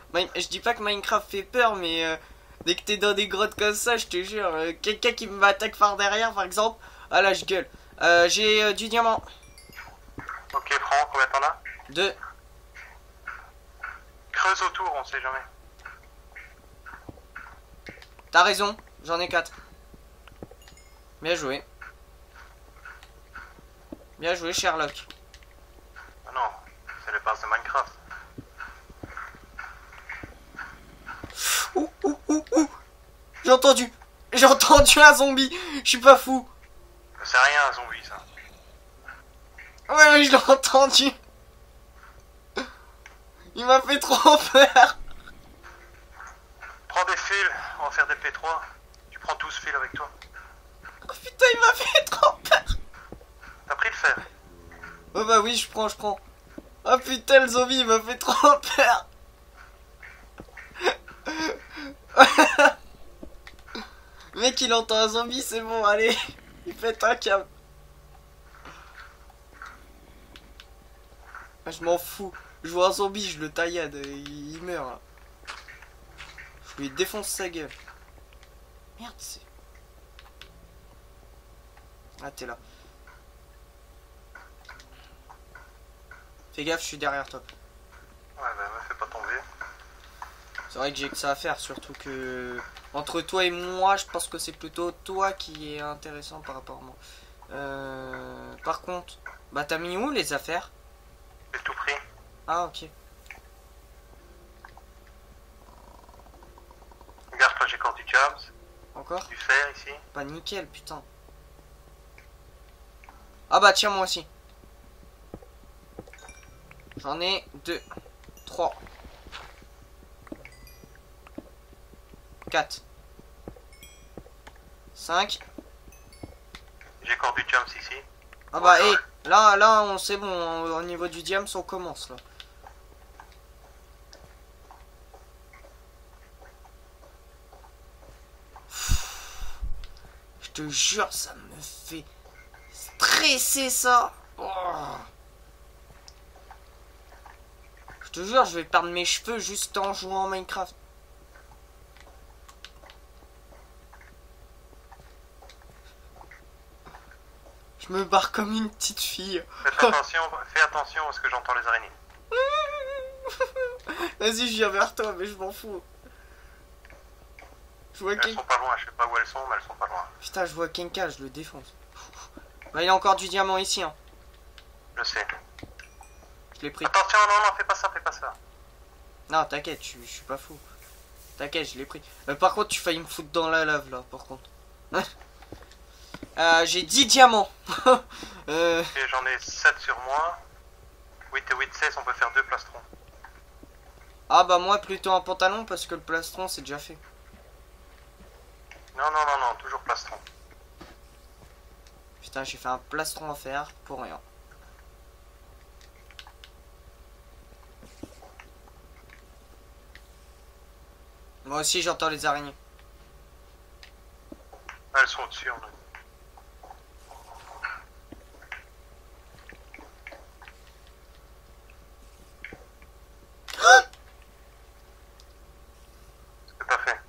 Je dis pas que Minecraft fait peur, mais dès que t'es dans des grottes comme ça, je te jure, quelqu'un qui m'attaque par derrière, par exemple, ah là, je gueule. J'ai du diamant. Ok, prends, combien t'en as? 2. Creuse autour, on sait jamais. T'as raison, j'en ai 4. Bien joué. Bien joué, Sherlock. Ah non, c'est les bases de Minecraft. Ouh, ouh, ouh, ouh. J'ai entendu. J'ai entendu un zombie. Je suis pas fou. C'est rien un zombie ça. Ouais, mais je l'ai entendu. Il m'a fait trop peur. Prends des fils, on va faire des P3. Tu prends 12 fils avec toi. Oh putain, il m'a fait trop peur. T'as pris le fer? Oh bah oui, je prends. Oh putain, le zombie, il m'a fait trop peur. Mec, il entend un zombie, c'est bon, allez. Il pète un câble. Ah, je m'en fous. Je vois un zombie, je le taillade, il meurt là. Je lui défonce sa gueule. Merde, c'est... Ah, t'es là. Fais gaffe, je suis derrière toi. Ouais, bah me fais pas tomber. C'est vrai que j'ai que ça à faire, surtout que... Entre toi et moi, je pense que c'est plutôt toi qui est intéressant par rapport à moi. Par contre... Bah, t'as mis où les affaires? J'ai tout pris. Ah, ok. Regarde, toi j'ai encore du jams, Encore? du fer ici. Pas nickel, putain. Ah bah tiens, moi aussi. J'en ai 2, 3, 4, 5. J'ai encore du jams ici. Ah bah hé, là on c'est bon, au niveau du diams on commence là. Je te jure, ça me fait stresser ça. Oh. Je te jure, je vais perdre mes cheveux juste en jouant à Minecraft. Je me barre comme une petite fille. Fais attention parce que j'entends les araignées. Vas-y, je viens vers toi, mais je m'en fous. Je vois Elles sont pas loin, je sais pas où elles sont, mais elles sont pas loin. Putain, je vois Kenka, je le défonce. Bah, il y a encore du diamant ici, hein. Je sais. Je l'ai pris. Attention, non, fais pas ça, fais pas ça. Non, t'inquiète, je suis pas fou. T'inquiète, je l'ai pris. Par contre, tu faillis me foutre dans la lave, là, par contre. J'ai 10 diamants. Et j'en ai 7 sur moi. 8 et 8, 16, on peut faire 2 plastrons. Ah bah moi, plutôt un pantalon, parce que le plastron, c'est déjà fait. Non, toujours plastron. Putain, j'ai fait un plastron à faire pour rien. Moi aussi, j'entends les araignées. Elles sont au-dessus, on a dit. Qu'est-ce que t'as fait?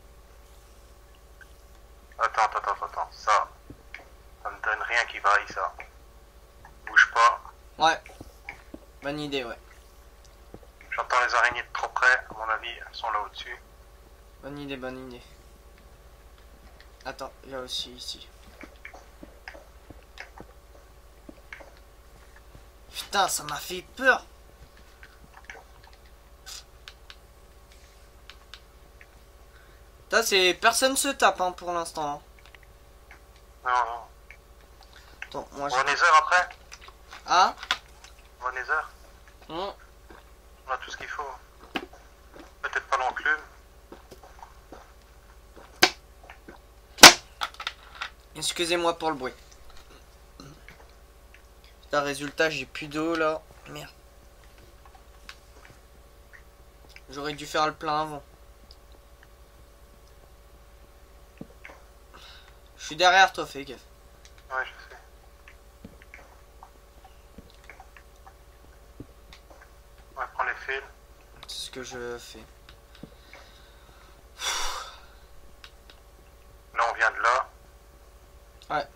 Attends. Ça me donne rien qui vaille, ça. Bouge pas. Ouais. Bonne idée, ouais. J'entends les araignées de trop près. À mon avis, elles sont là au-dessus. Bonne idée. Attends, il y a aussi ici. Putain, ça m'a fait peur. Putain, c'est... Personne se tape, hein, pour l'instant. Non. Attends, moi On va Nether après? Ah. On va Nether? On a tout ce qu'il faut. Peut-être pas l'enclume. Excusez-moi pour le bruit. Putain, résultat, j'ai plus d'eau là. Merde. J'aurais dû faire le plein avant. Je suis derrière toi, fais gaffe. Ouais, je sais. On va prendre les fils. C'est ce que je fais. Là, on vient de là. Ouais.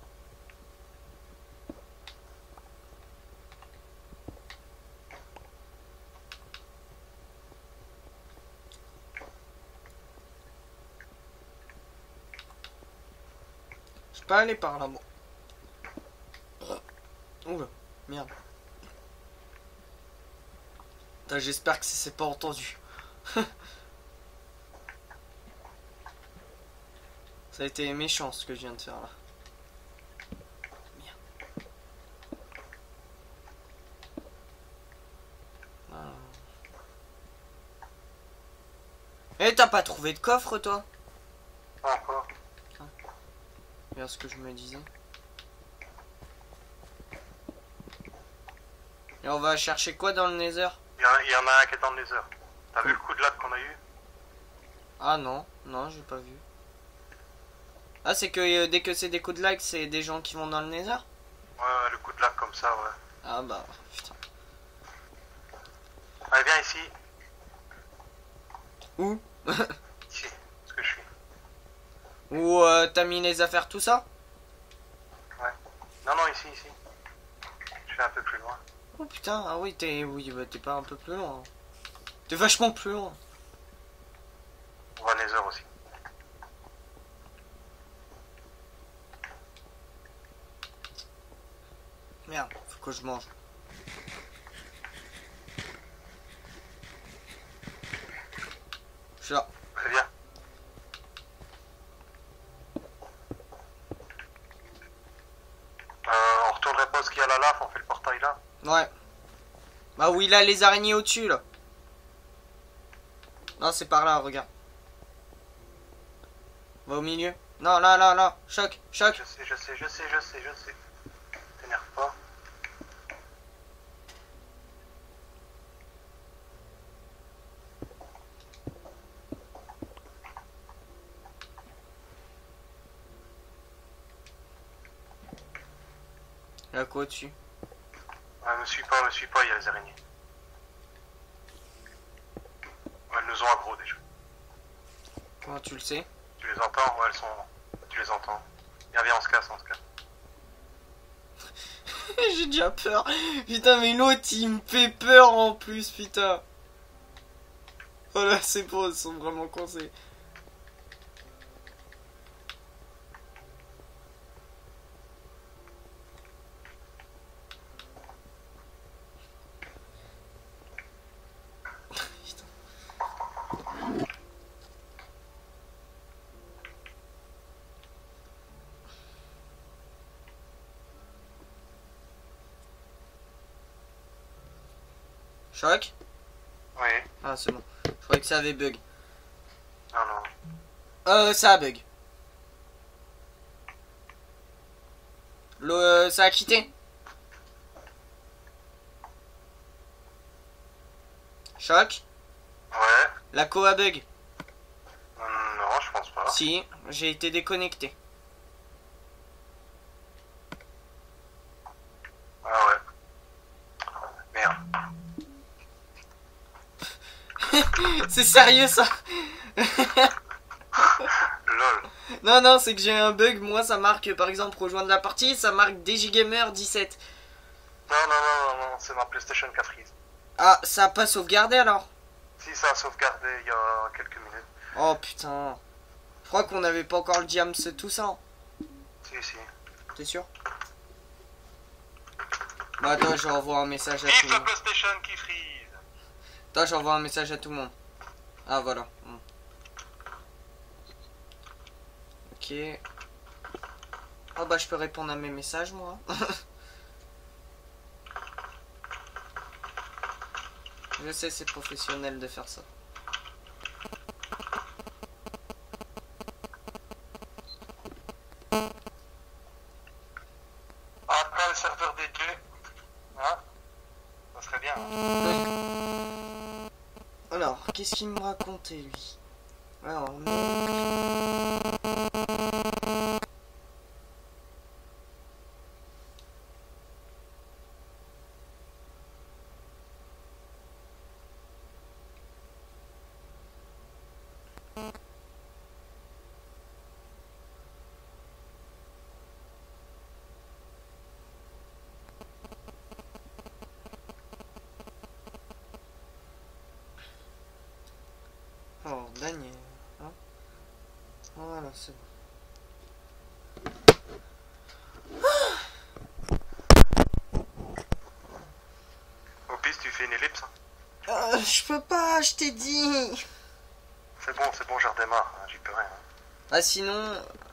Je peux aller par là, bon. Oula, merde. J'espère que c'est pas entendu. Ça a été méchant ce que je viens de faire là. Merde. Ah. Eh, t'as pas trouvé de coffre toi? Pas encore. Regarde ce que je me disais. Et on va chercher quoi dans le Nether? Il y en a un qui est dans le Nether. T'as vu le coup de latte qu'on a eu? Ah non, non, j'ai pas vu. Ah, c'est que dès que c'est des coups de lag, c'est des gens qui vont dans le Nether? Ouais, le coup de latte comme ça, ouais. Ah bah, putain. Allez, viens ici. Où? Ici, ce que je suis. Où t'as mis les affaires, tout ça? Ouais. Non, non, ici, ici. Je suis un peu plus loin. Oh putain, ah oui, oui, bah, t'es pas un peu plus loin. T'es vachement plus loin. On va Nether aussi. Merde, faut que je mange. Je suis là. Allez, viens. On retournerait pas ce qu'il y a la lave, on fait le portail là. Ouais. Bah oui, là, les araignées au-dessus, là. Non, c'est par là, regarde. Va au milieu. Non, là, là, là. Choc, choc. Je sais. T'énerve pas. Là, quoi au-dessus? Ouais, me suis pas, il y a les araignées. Ouais, elles nous ont aggro déjà. Comment tu le sais? Tu les entends? Ouais, elles sont... Tu les entends. Viens, viens, on se casse. J'ai déjà peur. Putain, mais l'autre, il me fait peur en plus, putain. Oh là, c'est beau, ils sont vraiment coincés. Choc? Oui. Ah, c'est bon. Je croyais que ça avait bug. Non, non. Ça a bug. Ça a quitté. Choc? Ouais. La co a bug. Non, je pense pas. Si, j'ai été déconnecté. Ah ouais. Merde. C'est sérieux ça? Lol. Non, non, c'est que j'ai un bug. Moi, ça marque, par exemple, rejoindre la partie, ça marque DJgamer 17. Non, c'est ma PlayStation 4 freeze. Ah, ça a pas sauvegardé alors? Si, ça a sauvegardé il y a quelques minutes. Oh putain. Je crois qu'on n'avait pas encore le diams tout ça. Si. T'es sûr? Bah attends, je renvoie un message à tout Vive le la monde. PlayStation qui freeze. Attends, j'envoie un message à tout le monde. Ah voilà. Ok. Oh bah je peux répondre à mes messages moi. Je sais, c'est professionnel de faire ça. Attends le serveur des dieux. Hein? Ça serait bien. Alors, qu'est-ce qu'il me racontait lui? Alors, Alors, Daniel. Hein, voilà, c'est bon. Au piste, tu fais une ellipse. Je peux pas, je t'ai dit. C'est bon, je redémarre. Hein, j'y peux rien. Ah, sinon.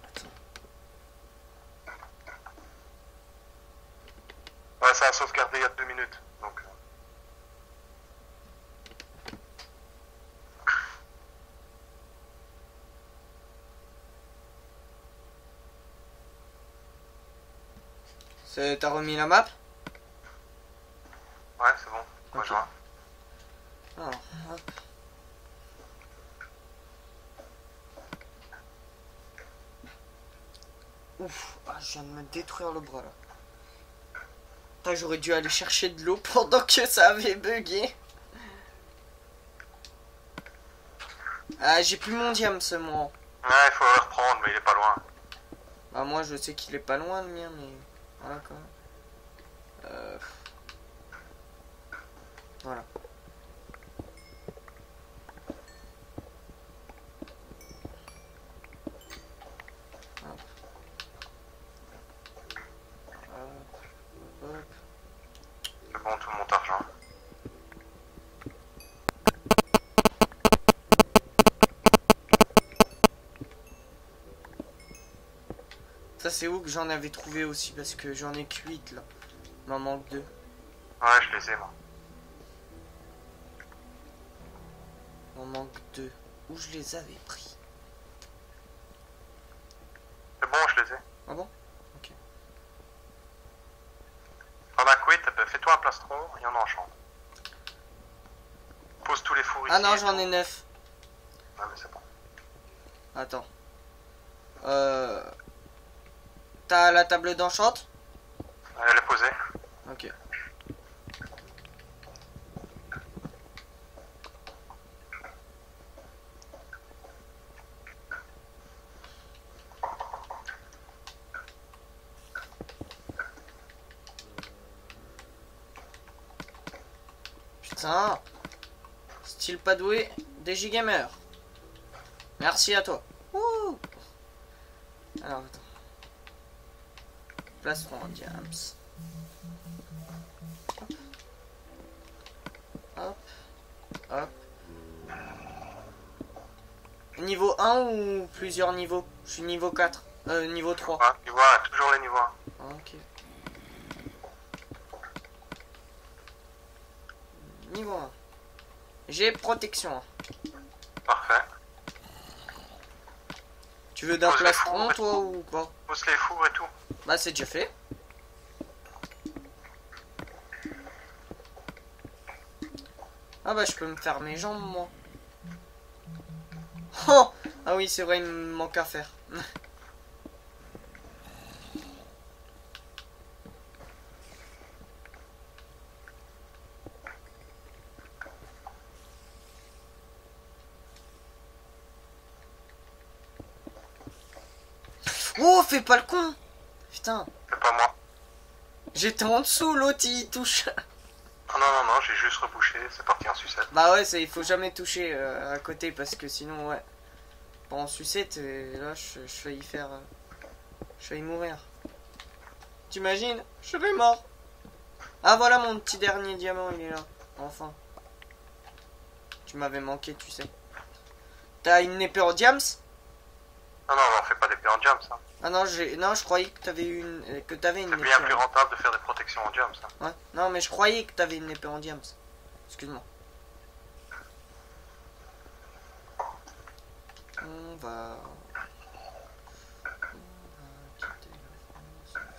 Ouais, ça a sauvegardé il y a 2 minutes. Donc. T'as remis la map? Ouais, c'est bon. Moi, Ok. je vois. Alors, hop. Ouf, ah, je viens de me détruire le bras là. Putain, j'aurais dû aller chercher de l'eau pendant que ça avait bugué. Ah, j'ai plus mon diam ce moi. Ouais, il faut le reprendre, mais il est pas loin. Bah, moi je sais qu'il est pas loin le mien, mais. Voilà quand même. Voilà. Hop. Hop. C'est bon, tout mon argent. Ça c'est où que j'en avais trouvé aussi parce que j'en ai que 8 là. Il m'en manque 2. Ouais, je les ai, moi. Il m'en manque 2. Où je les avais pris? C'est bon, je les ai. Ah bon? Ok. T'en as quitté, fais-toi un plastron, il y en a en chambre. Pose tous les fours ici. Ah non, et j'en tout. ai 9. Ouais, mais c'est bon. Attends. T'as la table d'enchante? Elle est posée. Ok. Putain. Style pas doué, DJ Gamer. Merci à toi. Wouh. Alors attends. Plastron en diams. Hop. Hop. Niveau 1 ou plusieurs niveaux? Je suis niveau 4. Niveau 3. Ouais, tu vois, toujours les niveaux 1. Ok. Niveau 1. J'ai protection. Parfait. Tu veux d'un Pose les plastron fours et toi tout. ou pas? Pose les fours et tout. Bah c'est déjà fait. Ah bah je peux me faire mes jambes moi. Oh. Ah oui c'est vrai, il me manque à faire. Oh, fais pas le con. Putain, C'est pas moi. j'étais en dessous, l'autre il touche. Oh, non, j'ai juste rebouché, c'est parti en sucette. Bah ouais, il faut jamais toucher à côté parce que sinon ouais. Pas en sucette, là je faillis faire... je faillis mourir. T'imagines? Je serais mort. Ah voilà mon petit dernier diamant, il est là. Enfin. Tu m'avais manqué, tu sais. T'as une épée en diams? Non, on fait pas d'épée en diams, ça. Ah non, je croyais que t'avais une C'est épée. bien plus rentable de faire des protections en diams, ça. Ouais. Non, mais je croyais que t'avais une épée en diams. Excuse-moi. On va quitter la France.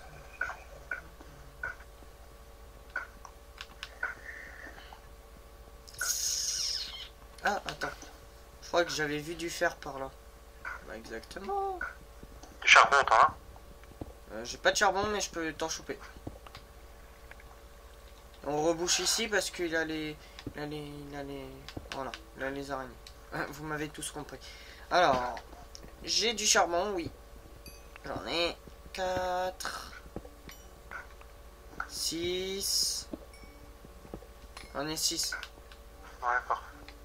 Ah, attends. Je crois que j'avais vu du fer par là. Bah, exactement. Du charbon, t'en as? J'ai pas de charbon, mais je peux t'en choper. On rebouche ici parce qu'il a les... Voilà, il a les araignées. Vous m'avez tous compris. Alors, j'ai du charbon, oui. J'en ai 4, 6. J'en ai 6. Ouais, parfait.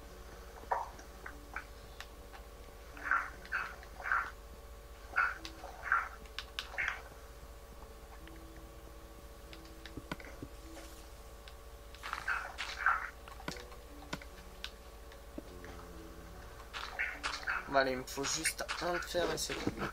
Bon, allez, il me faut juste un de fer et c'est bon.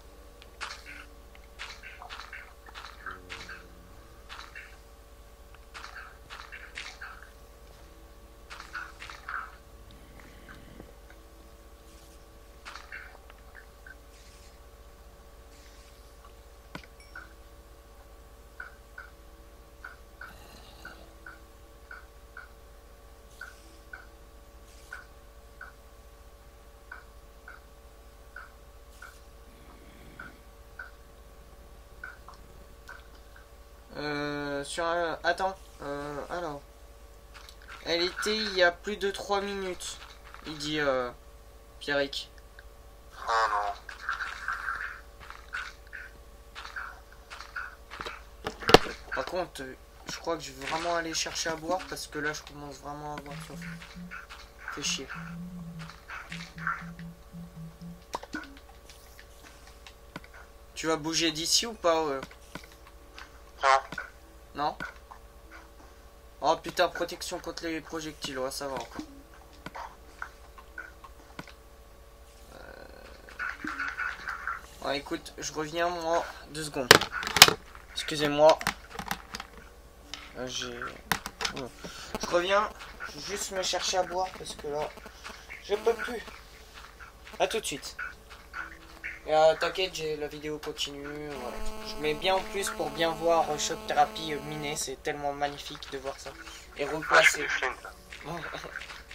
Attends, alors. Elle était il y a plus de 3 minutes, il dit Pierrick. Ah non. Par contre, je crois que je vais vraiment aller chercher à boire parce que là je commence vraiment à avoir soif. Fais chier. Tu vas bouger d'ici ou pas Non. Non? Oh putain, protection contre les projectiles, ouais, ça va encore. Ouais, écoute, je reviens moi 2 secondes. Excusez-moi. Je reviens. Je vais juste me chercher à boire parce que là, je peux plus. À tout de suite. Et t'inquiète, la vidéo continue. Ouais. Je mets bien en plus pour bien voir Shock Therapy miner. C'est tellement magnifique de voir ça. Et replacer.